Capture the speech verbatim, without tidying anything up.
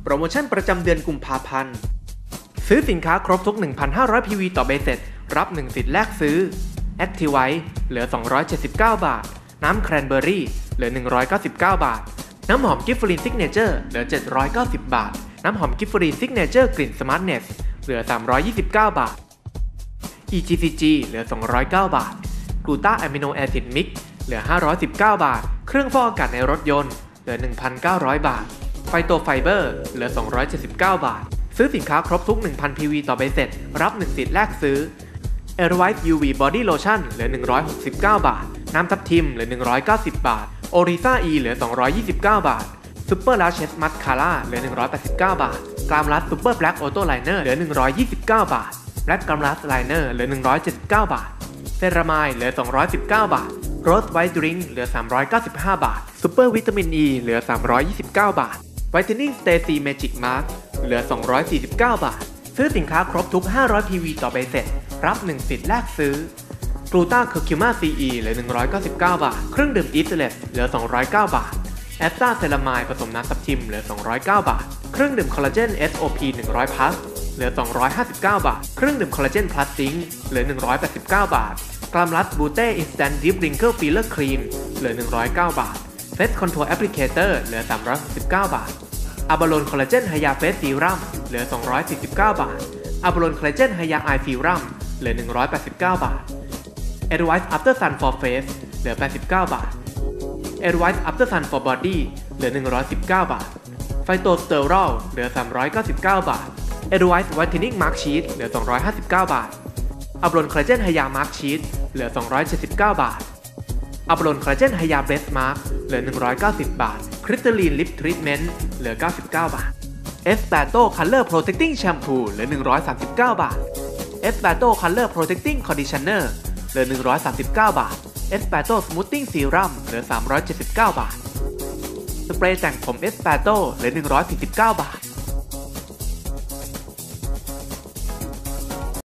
โปรโมชั่นประจำเดือนกุมภาพันธ์ซื้อสินค้าครบทุก หนึ่งพันห้าร้อย พี วี ต่อใบเสร็จรับหนึ่งสิทธิ์แลกซื้อ Activite เหลือสองร้อยเจ็ดสิบเก้าบาทน้ำแครนเบอร์รี่เหลือหนึ่งร้อยเก้าสิบเก้าบาทน้ำหอมกิฟฟรีนซิกเนเจอร์เหลือเจ็ดร้อยเก้าสิบบาทน้ำหอมกิฟฟรีนซิกเนเจอร์กลิ่นสมาร์ทเนสเหลือสามร้อยยี่สิบเก้าบาท อี จี ซี จี เหลือสองร้อยเก้าบาทกลูตาอะมิโนแอซิดมิกซ์เหลือห้าร้อยสิบเก้าบาทเครื่องฟอกอากาศในรถยนต์เหลือ หนึ่งพันเก้าร้อย บาทไฟโตไฟเบอร์เหลือสองร้อยเจ็ดสิบเก้าบาทซื้อสินค้าครบทุก หนึ่งพัน พี วี ต่อใบเสร็จรับหนึ่งสิทธิ์แลกซื้อ Airwipe ยู วี Body Lotion เหลือหนึ่งร้อยหกสิบเก้าบาทน้ำทับทิมเหลือหนึ่งร้อยเก้าสิบบาท Orisa E เหลือสองร้อยยี่สิบเก้าบาท Super Lashes Mascara เหลือหนึ่งร้อยแปดสิบเก้าบาทกรามลัด Super Black Auto Liner เหลือหนึ่งร้อยยี่สิบเก้าบาท Black กรามลัด Liner เหลือหนึ่งร้อยเจ็ดสิบเก้าบาทเซรามายเหลือสองร้อยสิบเก้าบาท Rose White Drink เหลือสามร้อยเก้าสิบห้าบาท Super Vitamin E เหลือสามร้อยยี่สิบเก้าบาท Whitening Stacy Magic Mask เหลือสองร้อยสี่สิบเก้าบาทซื้อสินค้าครบทุกห้าร้อย พี วี ต่อใบเสร็จรับหนึ่งสิทธิ์แลกซื้อกลูตาเคอร์คิวมา ซี อี เหลือหนึ่งร้อยเก้าสิบเก้าบาทเครื่องดื่มอีสเลสเหลือสองร้อยเก้าบาทแอสตาเซรามายผสมน้ำทับทิมเหลือสองร้อยเก้าบาทเครื่องดื่มคอลลาเจน เอส โอ พี หนึ่งร้อย plus เหลือสองร้อยห้าสิบเก้าบาทเครื่องดื่มคอลลาเจน plus zinc เหลือหนึ่งร้อยแปดสิบเก้าบาทกรามลัดบูเต้อินสแตนต์ดิฟริงเกิลฟิลเลอร์ครีมเหลือหนึ่งร้อยเก้าบาทเฟสคอนทัวร์แอปพลิเคเตอร์เหลือสามร้อยหกสิบเก้าบาทอะบาโลนคอลลาเจนไฮยาเฟสซีรัมเหลือสองร้อยสี่สิบเก้าบาทอะบาโลนคอลลาเจนไฮยาไอซีรัมเหลือหนึ่งร้อยแปดสิบเก้าบาท Advice After Sun for Face เหลือแปดสิบเก้าบาท Advice After Sun for Body เหลือหนึ่งร้อยสิบเก้าบาท Phytosterol เหลือสามร้อยเก้าสิบเก้าบาท Advice Whitening Mark Sheet เหลือสองร้อยห้าสิบเก้าบาทอะบาโลนคอลลาเจนไฮยามาร์คชีทเหลือสองร้อยเจ็ดสิบเก้าบาทอะบาโลนคอลลาเจนไฮยาเบสมาร์คเหลือหนึ่งร้อยเก้าสิบบาทคริสตัลลีนลิปทรีทเมนต์เหลือเก้าสิบเก้าบาท Espato Color Protecting Shampoo เหลือหนึ่งร้อยสามสิบเก้าบาท Espato Color Protecting Conditioner เหลือหนึ่งร้อยสามสิบเก้าบาท Espato Smoothing Serum เหลือสามร้อยเจ็ดสิบเก้าบาทสเปรย์แต่งผม Espato เหลือหนึ่งร้อยสี่สิบเก้าบาท